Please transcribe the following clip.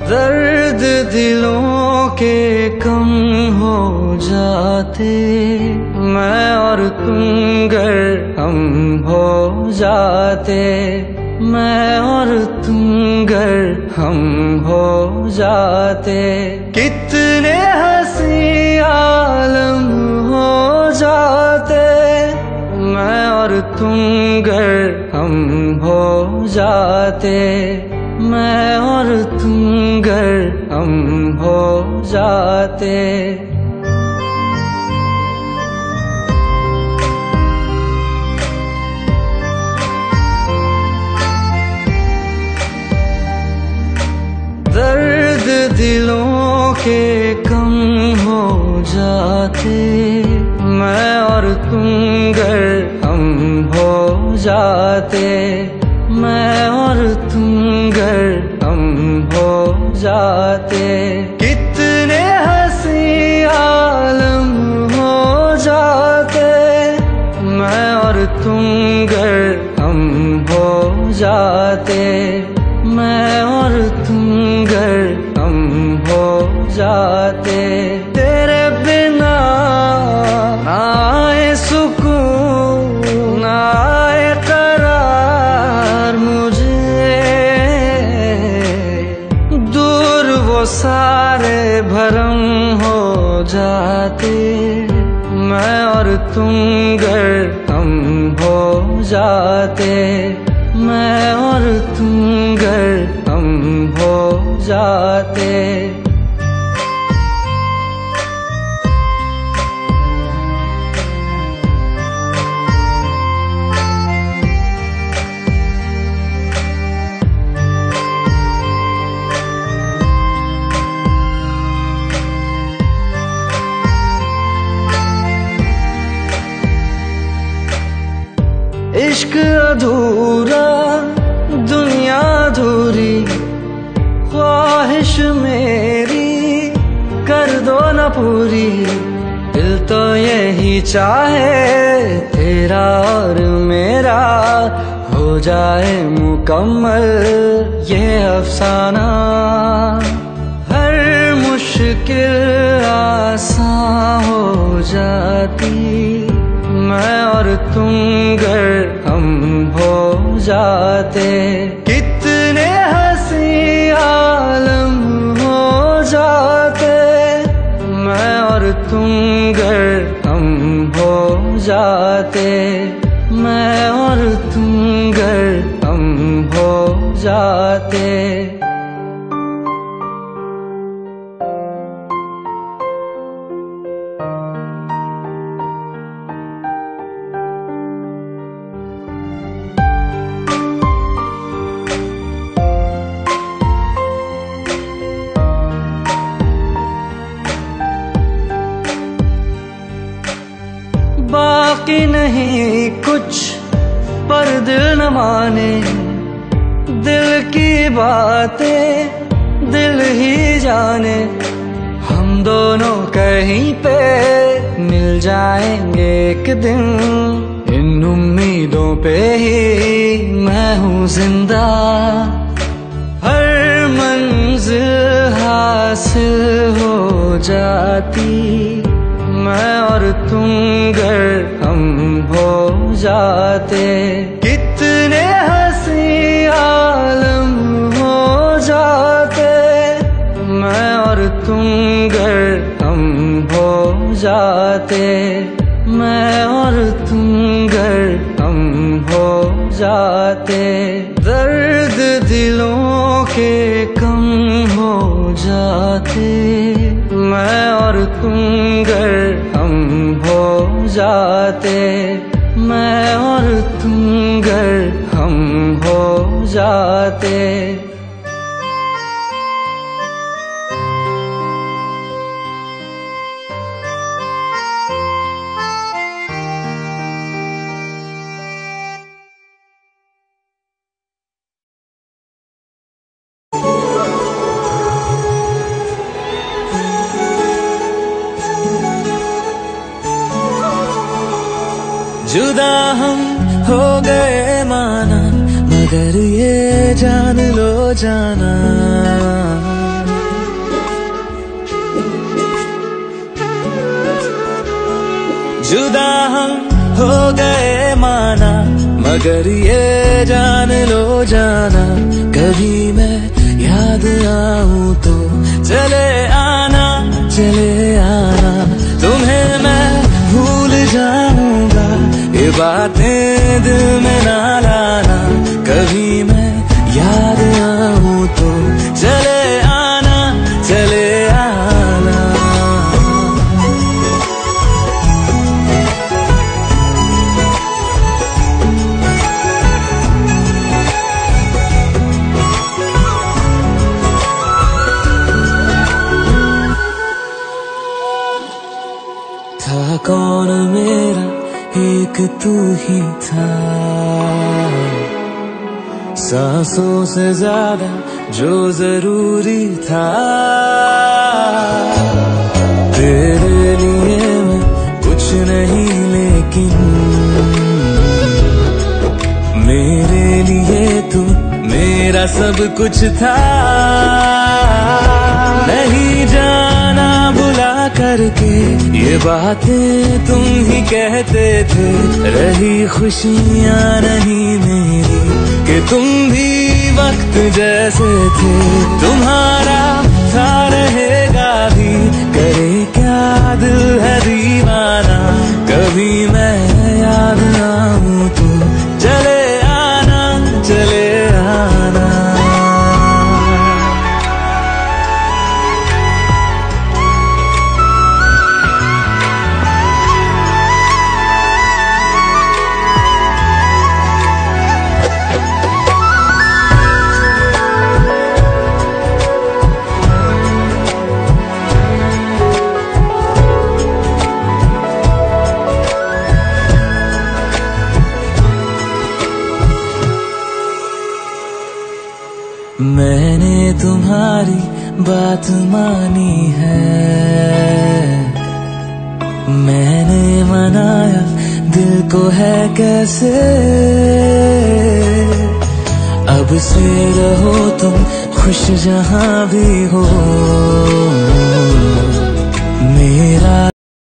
दर्द दिलों के कम हो जाते, मैं और तुम गर हम हो जाते, मैं और तुम गर हम हो जाते। कितने हंसी आलम हो जाते, मैं और तुम गर हम हो जाते, मैं और तुम गर हम हो जाते। दर्द दिलों के कम हो जाते, मैं और तुम गर हम हो जाते, मैं और तुम गर हम हो जाते। कितने हंसी आलम हो जाते, मैं और तुम गर हम हो जाते, मैं और तुम गर हम हो जाते। तेरे बिना ना आए सुकून, ना आए करार मुझे, दूर वो सारे भरम हो जाते, मैं और तुम गर हम हो जाते, मैं और तुम गर हम हो जाते। इश्क अधूरा दुनिया अधूरी, ख्वाहिश मेरी कर दो न पूरी। दिल तो यही चाहे तेरा और मेरा हो जाए मुकम्मल ये अफसाना। हर मुश्किल आसान हो जाती, मैं और तुम गर हम हो जाते। कितने हंसी आलम हो जाते, मैं और तुम गर हम हो जाते, मैं और तुम गर हम हो जाते। बाकी नहीं कुछ पर दिल न माने, दिल की बातें दिल ही जाने। हम दोनों कहीं पे मिल जाएंगे एक दिन, इन उम्मीदों पे ही मैं हूँ जिंदा। हर मंजिल हासिल हो जाती, मैं और तुम गर हम हो जाते। कितने हंसी आलम हो जाते, मैं और तुम गर हम हो जाते, मैं और तुम गर हम हो जाते। दर्द दिलों के कम हो जाते, मैं और तुम गर हम हो जाते, मैं और तुम गर हम हो जाते। जुदा हम हो गए माना, मगर ये जान लो जाना जुदा हम हो गए माना, मगर ये जान लो जाना, कभी मैं याद आऊं तो चले आना, चले आना। तुम्हें मैं भूल जाऊंगा, ये बातें दिल में ना लाना, कभी मैं याद आऊं तो चले आना, चले आना। था कौन मेरा, एक तू ही था, सांसों से ज्यादा जो जरूरी था। तेरे लिए मैं कुछ नहीं, लेकिन मेरे लिए तू मेरा सब कुछ था। नहीं जाना भुला करके ये बातें तुम ही कहते थे, रही खुशियाँ नहीं मेरी कि तुम भी वक्त जैसे थे। तुम्हारा था रहेगा भी, करे क्या दिल है दीवाना, कभी मैं याद आऊं तो चले आना, चले आना। मैंने तुम्हारी बात मानी है, मैंने मनाया दिल को है कैसे। अब से रहो तुम खुश जहां भी हो, मेरा